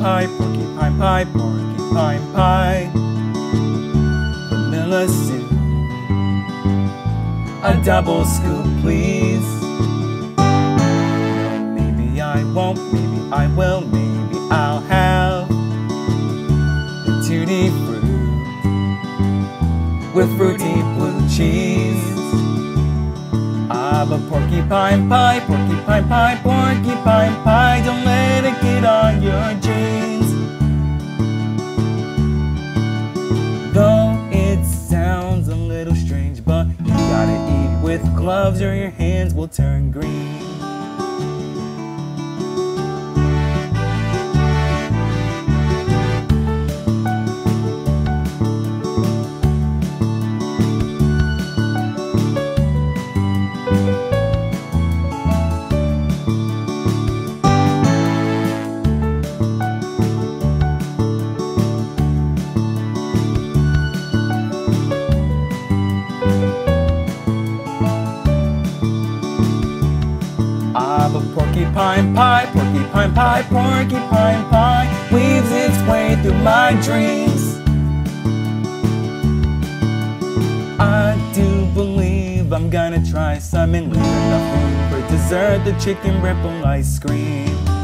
pie, porcupine pie, porcupine pie. Vanilla soup, a double scoop, please. No, maybe I won't, maybe I will, maybe I'll have the tutti fruit with fruity blue cheese. But porcupine pie, porcupine pie, porcupine pie, don't let it get on your jeans. Though it sounds a little strange, but you gotta eat with gloves or your hands will turn green. But porcupine pie, porcupine pie, porcupine pie weaves its way through my dreams. I do believe I'm gonna try some and leave enough room for dessert, the chicken ripple ice cream.